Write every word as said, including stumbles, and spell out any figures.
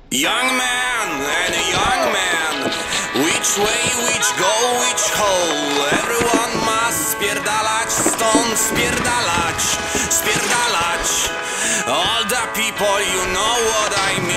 Young man and a young man, which way, which go, which hole? Everyone must spierdalać stąd, spierdalać, spierdalać. All the people, you know what I mean.